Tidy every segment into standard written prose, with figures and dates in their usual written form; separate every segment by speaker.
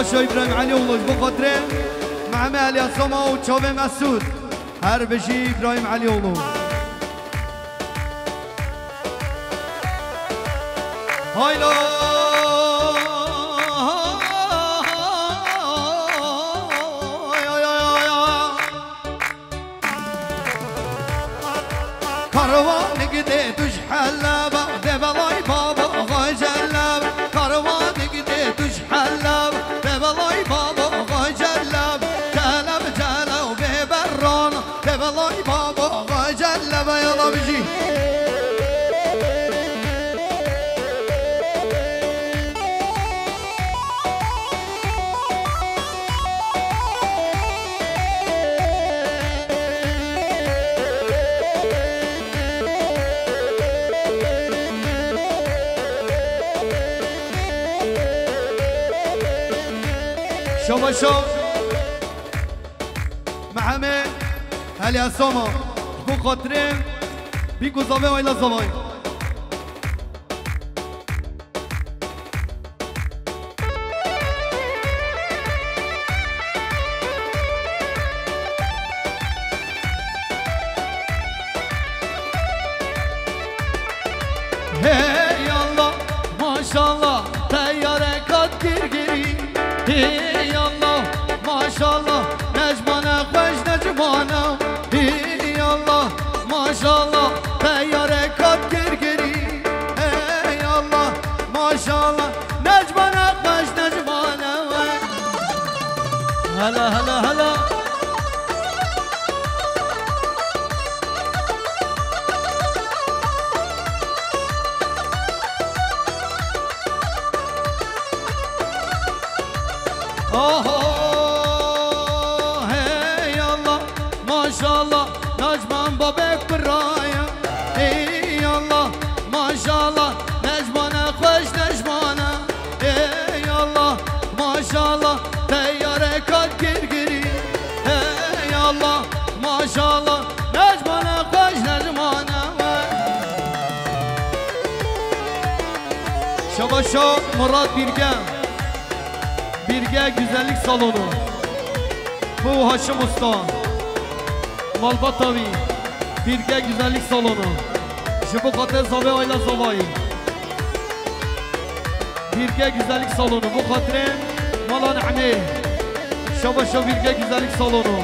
Speaker 1: شباش ابراهیم علی اولوش بخاطره معمه علی اساما و چاوه مسعود هر بشی ابراهیم علی اولوش هایلا کاروان گده توش حلبه ده بلای بابا آقای جلب کاروان گده توش حلبه ده بلای بابا آقای جلب جلب جلب به بران ده بلای بابا آقای جلب یالا بجی شما شو محمد هلی اساما بو خاطره بیگو زاوه وایلا زاوه hey Allah maşallah tayyare kat girgiri hey Allah maşallah necmana hoş necmana hey Allah maşallah tayyare kat girgiri hey Allah maşallah necmana hoş necmana hala hala hala hey Allah maşallah Necman babek biraya hey Allah maşallah Necmana hoş Necmana hey Allah maşallah teyyare kat girgiri hey Allah maşallah Necmana hoş Necmana Şabaşa Murat Birge güzellik salonu bu Haşim Usta Malbatavi Birge güzellik salonu Jibu Kate Zave Ayla Zavai Birge güzellik salonu bu Katre Malan Ane Şabaşa Birge güzellik salonu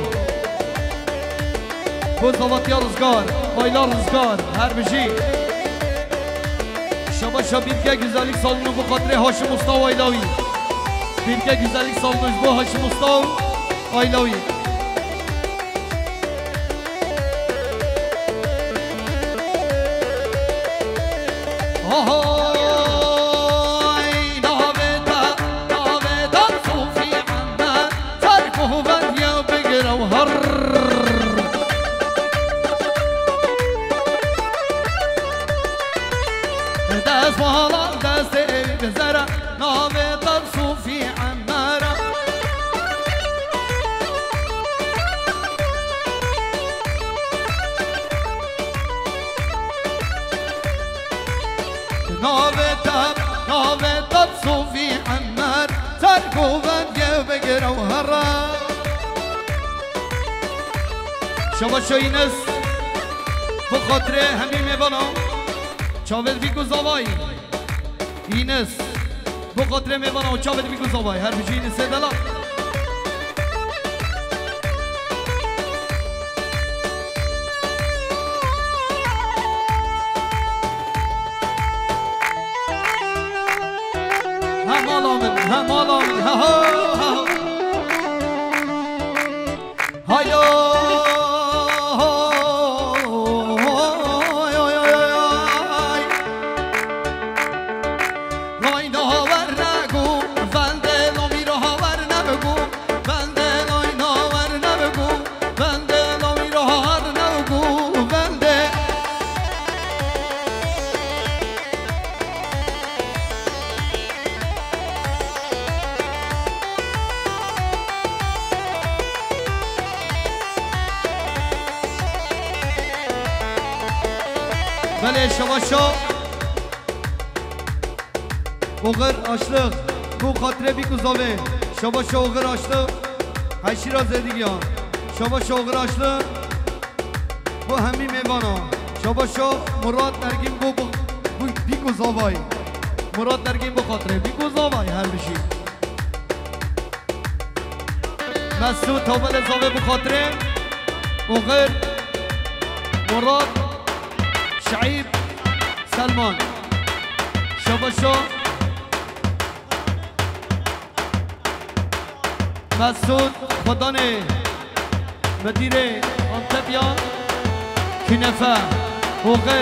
Speaker 1: bu Zavatya Rızgar Ayla Rızgar her bişi Şabaşa Birge güzellik salonu bu Katre Haşim Usta Aylavi Birge güzellik salonu bu Haşim Usta Aylavi شما شاینس بخاطر همین میبانا چاوید بیگو زاوای اینس بخاطر میبانا و چاوید بیگو زاوای هر بجی اینسه دلا هم آلامن ها ها هایا بله شواشا بغر اشلق بو خاطره بیکو زاوه شبا شوغر آشلو هشی را زدیگیان شبا شوغر آشلو بو همی میوانا شبا شو مراد نرگیم بو بیگو زاوای مراد نرگیم بو خاطره بیگو زاوای هر بشی مسعود تابل زاوه بو خاطره وغير مراد شعيب سلمان شبا شو مسعود خدانه مدير انتبيا كنفه وغير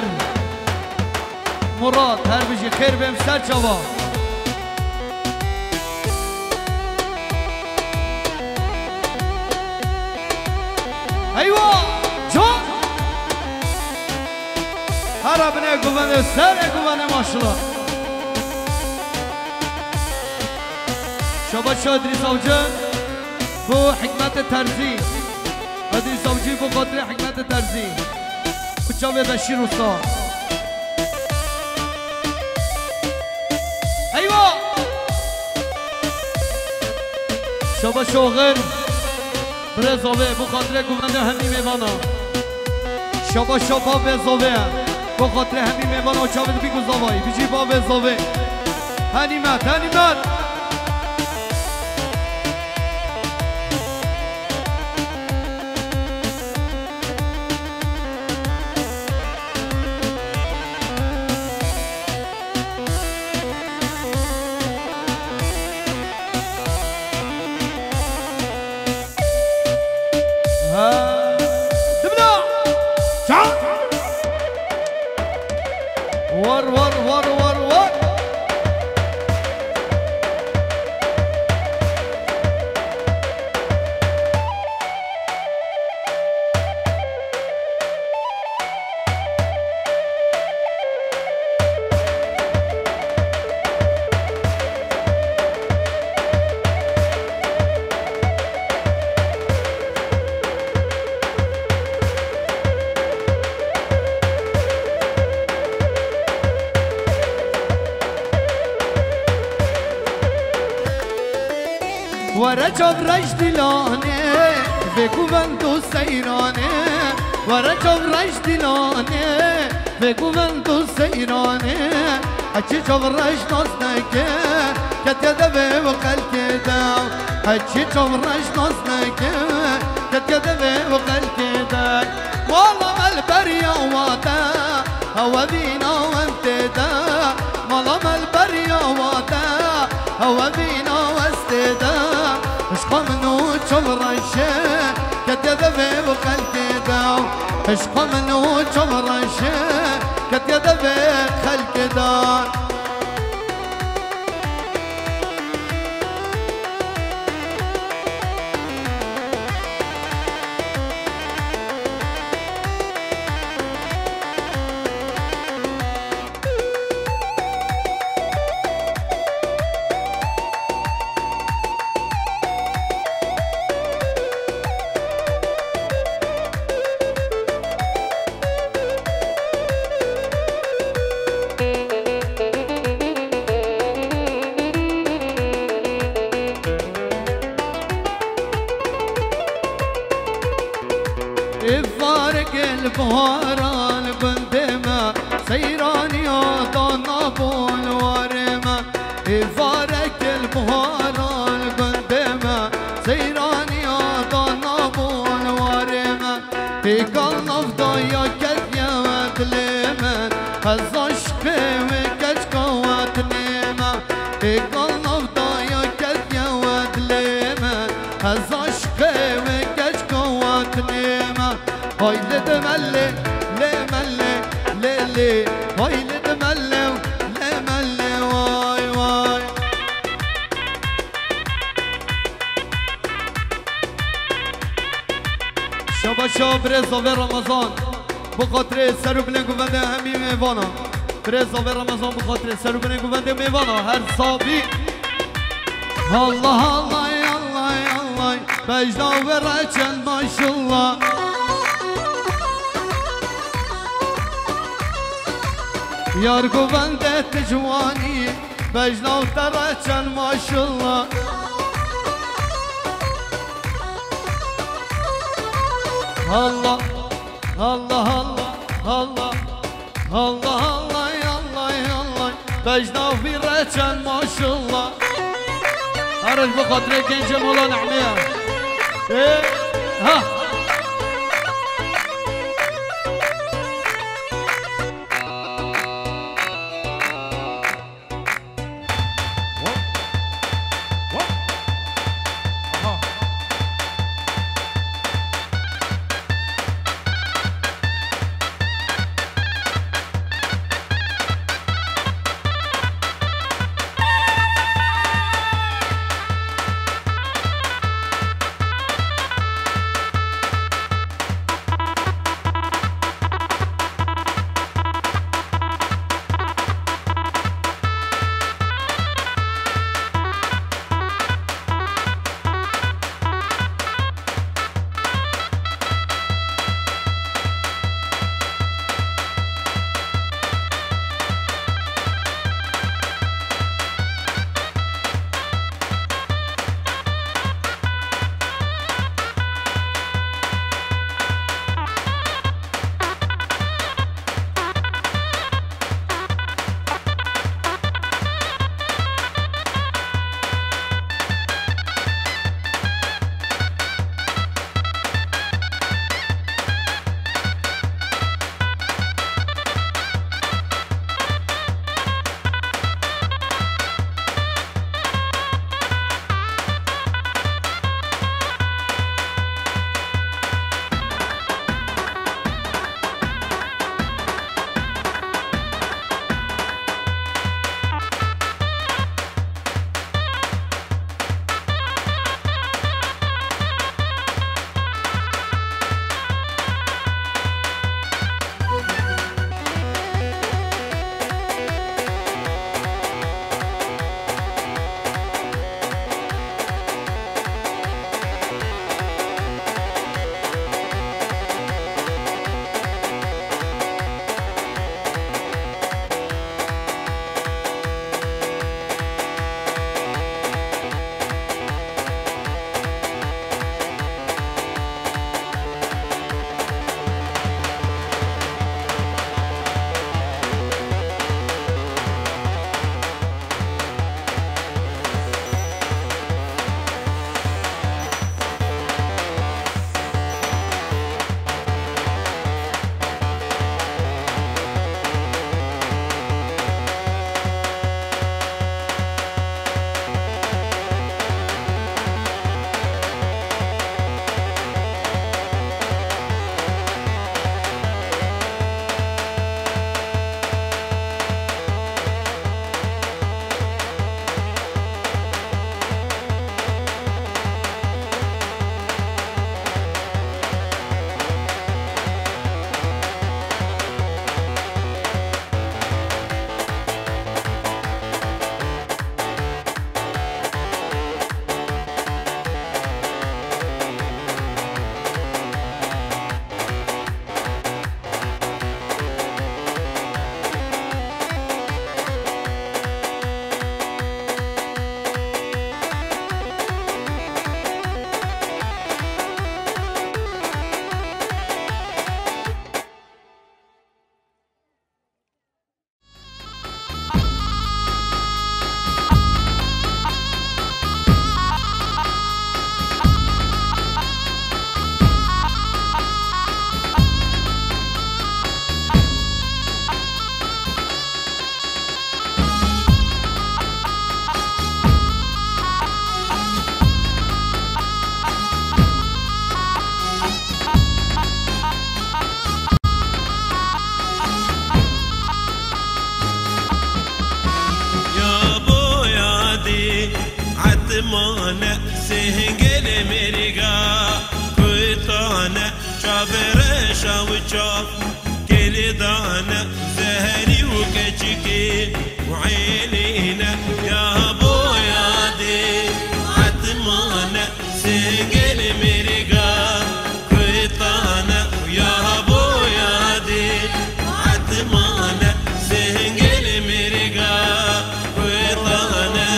Speaker 1: مراد هر بشي خير بمشتر شبا ايوه جو هر ابنه گوونه سر گوونه ماشالله شبا شو ادریس اوجه بو حکمت ترزی ادریس اوجی بو خاطر حکمت ترزی بچاوه بشیر روستا ایوه شبا شوغر برزاوه بو خاطر گوونده همی میوانا شبا شبا بزاوه بو خاطر همی میوانا چاوه بیگو زاوایی بیجی با بزاوه هنیمت هنیمت ورجب رجد لانه بگوون تو سیرانه ورجب رجد لانه بگوون تو سیرانه هچی جب رجد ناز نکه کتیه دوه و قلکه دو هچی جب رجد ناز نکه کتیه دوه و قلکه دو والا البریا واتا هوا دینا وانتدا والا البریا واتا هوا دینا واستدا عشق منو چورشه کتیه دوه و قلکه دو عشق منو چورشه کتیه دوه قلکه دو البهاران بندما سيراني ضنا بول ورما فارك البهاران بندما سيراني ضنا بول ورما في قلب ضيا كذيا وتلمن هزاشك وكشك وتلمن في قلب ضيا كذيا وتلمن هزاشك وكشك وتلمن هاي لدملي لملي للي هاي لدملي لملي واي واي شبا شب رزا و رمضان بخاطر سرو بلنگو بنده همی میوانا رزا و رمضان بخاطر سرو بلنگو بنده میوانا هر صابی الله الله الله الله بجدا و رچن ماشالله یار گوونده تجوانی بجنا و ترچن ماشالله الله الله الله الله الله الله الله بجنا في رجل ما شاء الله خرج بخاطر كنج مولانا عمية ايه ها
Speaker 2: مانه سهنگل میریگا کوتانه چابره شاو چاب گلی دانه زهری و کچکی وعينينا يا بويا دي عتمانه سهنگل میریگا کوتانه يا بويا دي عتمانه سهنگل میریگا کوتانه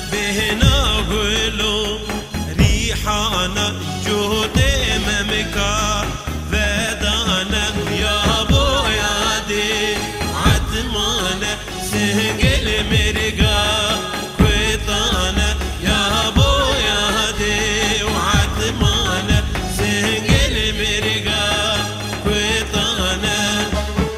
Speaker 2: بهنا قولوا ريحانا جهد ممكا ودانا يا بويا دي عتمانا سهقل مرقا كويطانا يا بويا دي وعتمانا سهقل مرقا كويطانا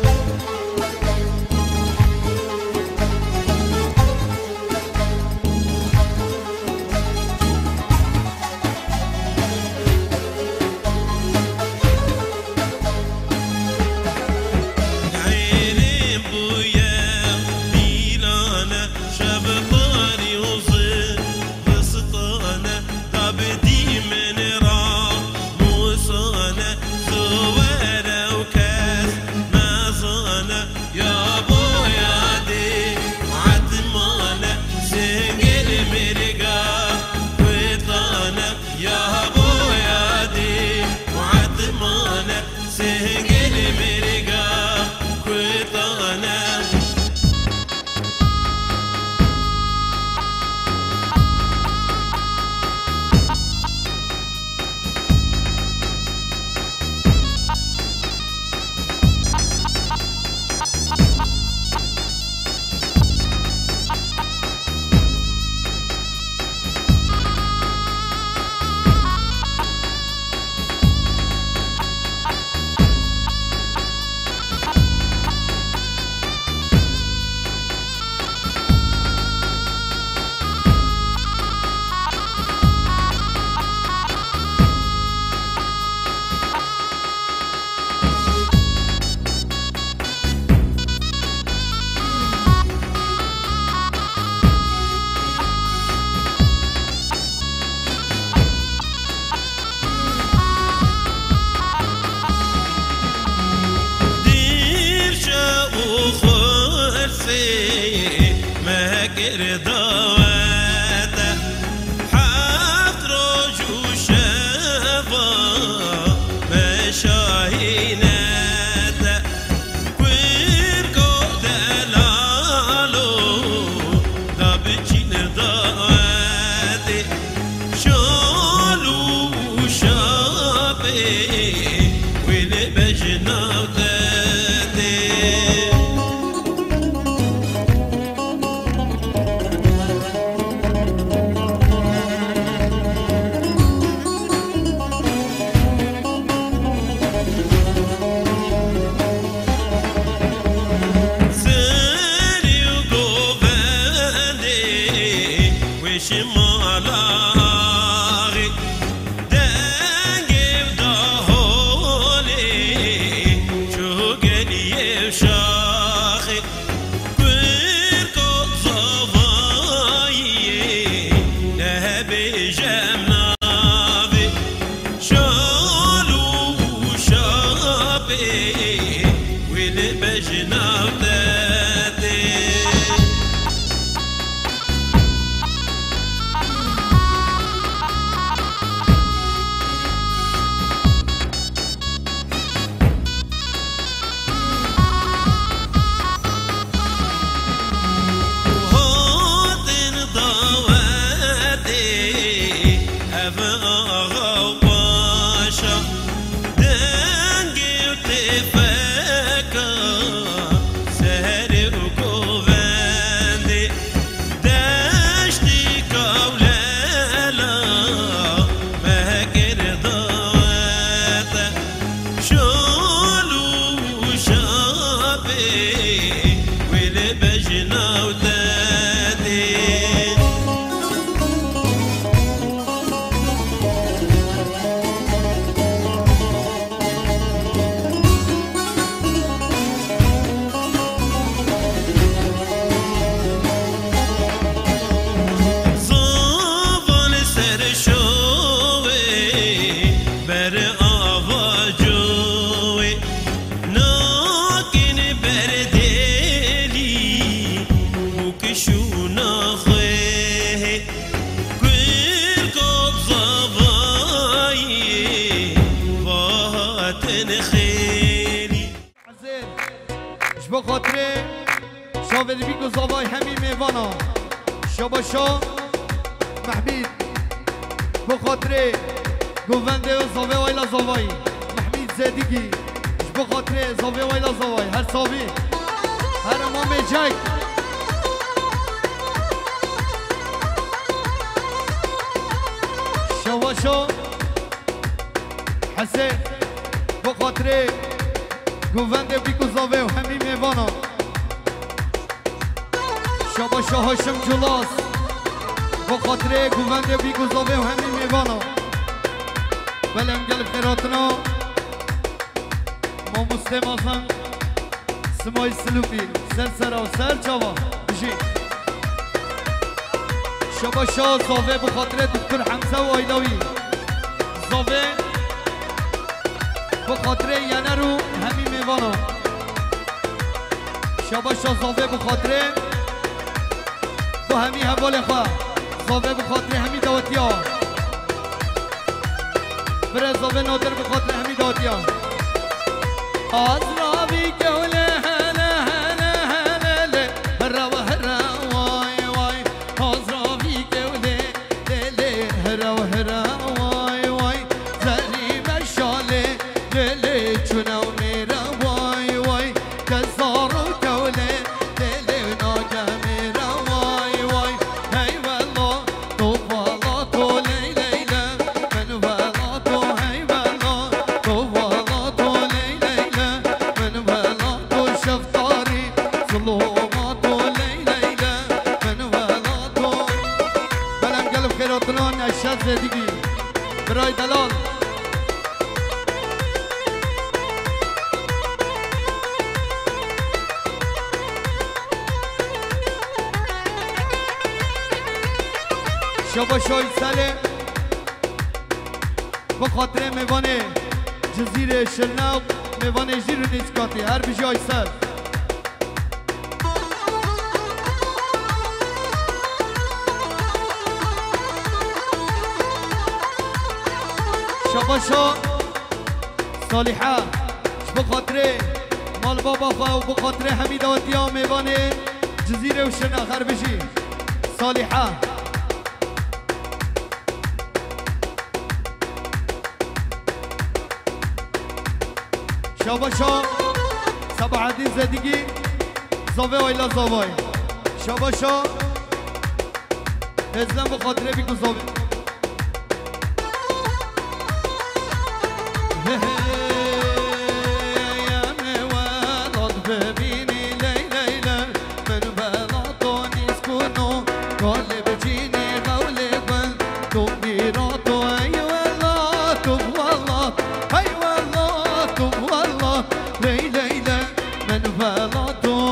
Speaker 2: ما قردواته حق رجو شفا مشاهيناته ويرقو دلالو دابجين دواته شالو شابي ولبجناته شمالاغي دنقي ودهولي شو قلي وشاخي كويركو صفاي نهبي جمنابي شالو شابي والبجنابتي
Speaker 1: بخاطر شاور بیگو زابای همین میوانا شاباشا محمید بخاطر گوونده و زاوه وایلا زاوایی محمید زدیگی بخاطر زاوه وایلا زاوایی هر صابی هر امام جک شواشو حسین بخاطر گوونده بیکو زاوه و همین میوانا شاباشو هاشم جلاس بخاطر گوونده بیکو زاوه و همین میوانا بله امگل خیراتنا ما مسلم آزم سمای سلوفی سر سرا و سر چاوا بشی شاباشا زاوه بخاطر دکتر حمزه و آیلاوی زاوه بخاطر یعنی رو همین میوانا شاباشا زاوه بخاطر با همین حوال خواه زاوه بخاطر همین دواتی ها بره زاوه نادر بخاطر همین دواتی ها آزراوی گوله هله هله هله هره و هره وای وای آزراوی گوله لله هره و هره وای وای زری مشاله لله چونه و میره وای وای کزار و گوله لله ناگه میره وای وای هی والله تو والا تو لیلیله من والا تو هی والا تو والا تو لیلیله من والا تو شفتاری ظلومات و لیلیله من والا تو بلم قلب خیراتنا نشد زدگی برای دلال شاباشوی ساله بخاطر میوانه جزیره شرناو میوانه جزیره نیسکاتی هر بجای سر شاباشو صالحه بخاطر مال بابا خواه و بخاطر حمیداتی ها میوانه جزیره و شرناو هر بجی صالحه شاباشا صباح الدين زديقي زاوي ويلا زاوي شاباشا ازلم بخاطره بيكو زاوي يا موالد ببيني ليلة من بلاطوني سكونو كل بجيني غولي بل تبيراتو اي والله تب والله اي والله تب والله ليلة من بلاطو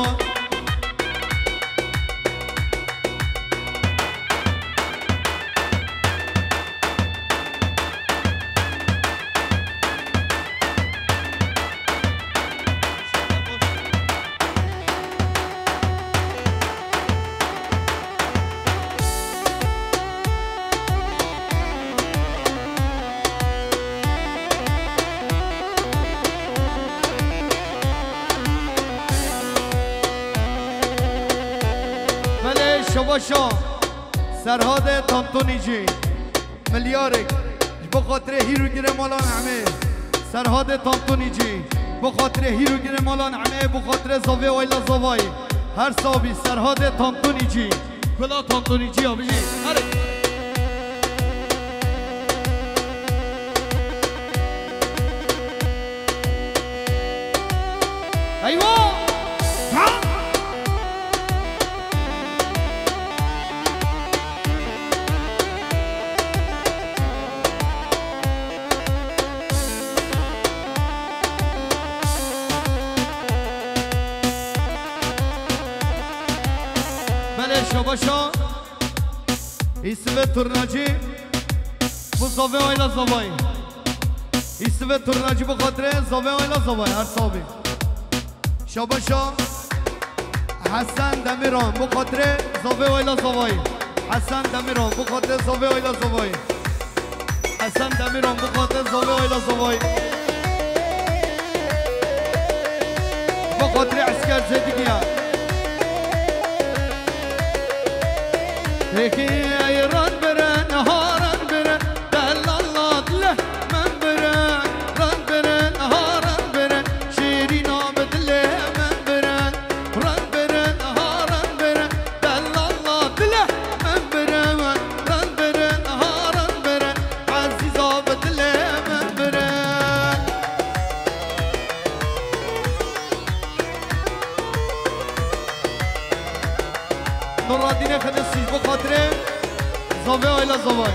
Speaker 1: شواشا سرهاد تانتونی جی ملیارک بخاطر هیرو گیره مالان همه سرهاد تانتونی جی بخاطر هیرو گیره مالان همه بخاطر زاوه ویلا زاوای هر صابی سرهاد تانتونی جی کلا تانتونی جی ها بجی هره ایوه شاباشا اسم ترناجی زاوه ویلا زاوای اسم ترناجی بخاطر زاوه ویلا زاوای هر صابی شاباشا حسن دمیران بخاطر زاوه ویلا زاوای حسن دمیران بخاطر زاوه ویلا زاوای حسن دمیران بخاطر زاوه ویلا زاوای بخاطر عسكر زدگیان هيكي ايران برا ويلا زواي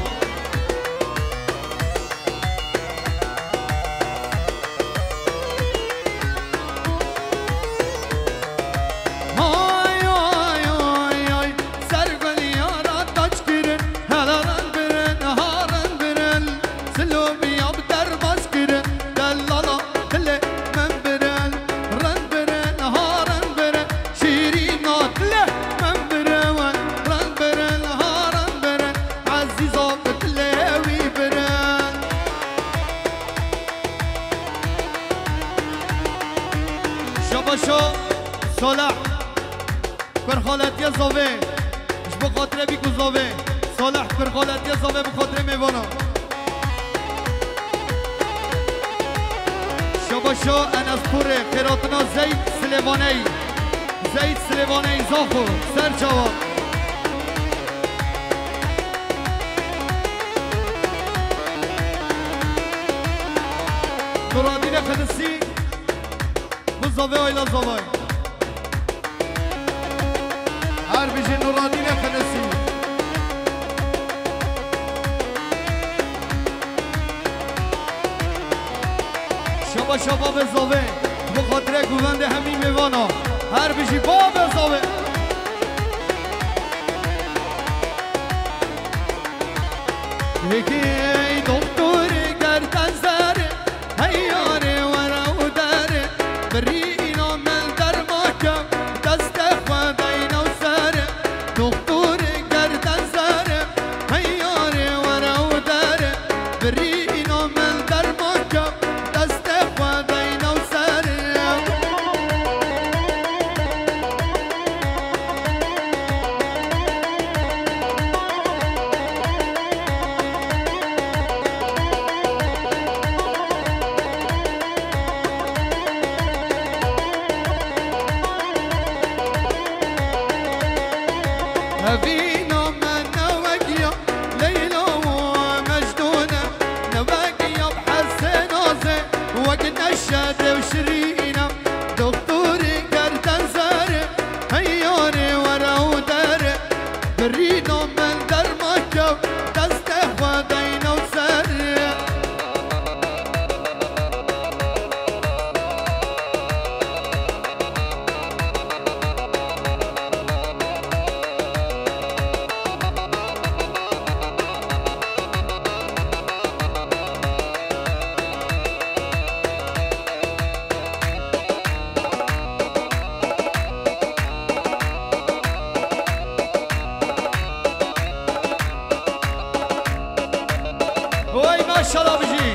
Speaker 1: شو صلاح کرخالت یا زاوه اش بخاطر بیکو زاوه صلاح کرخالت یا زاوه بخاطر میوانا شو انس پوره خیراتنا زید سلیوانه زاخو سر جواب نورادین خدسی زاوه آیلا زاوه هر بیجی نورانین خنسی شبا به زاوه بخاطر گوونده همین میوانا هر بیجی باب زاوه یکی دکتر گردن زره هیاره ورا و دره بری ماشاءالله بجی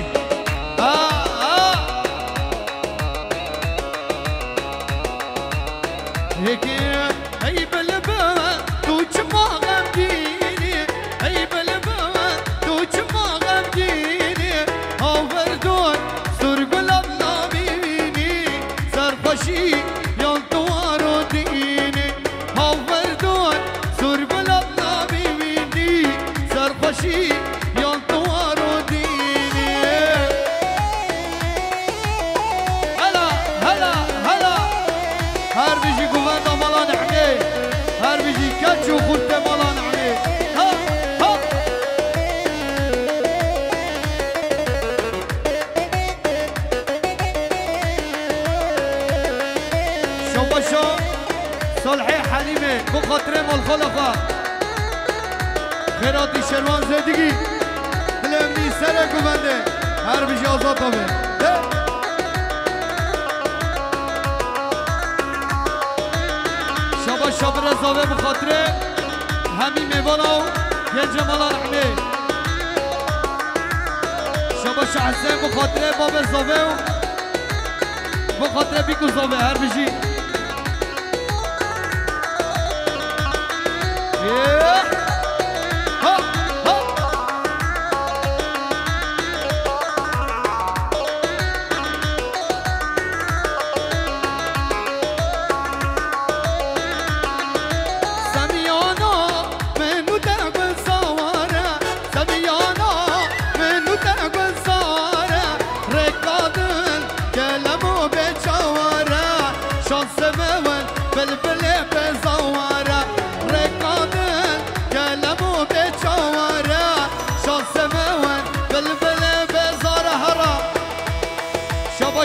Speaker 1: هيكي هي بالبا توش ما غمديني هي بالبا توش ما غمديني هاوردون سرقل الله بيني سرخشي ينطوارو ديني هاوردون سرقل الله بيني سرخشي ينطوارو ديني هلا هلا هلا هر بيجي قواندا مالان عليه هر بيجي كاتشو خلطة مالان عليه ها ها شو بشو صلحي حليمة بخاطري مال خلقة خيراتي شروان زدگی دلمنی سر قوانده هر بيجي آزاد همه شاب رزاوه بخاطره همین میوانا و گنج مالا رحمه شابا شحسین بخاطره باب زاوه و بخاطره بیکو زاوه هر بجی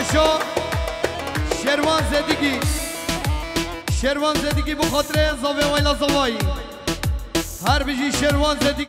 Speaker 1: پاشا شروان زدگی شروان زدگی بخاطر زاویه ویلا زوایی هر بجی شروان زدگی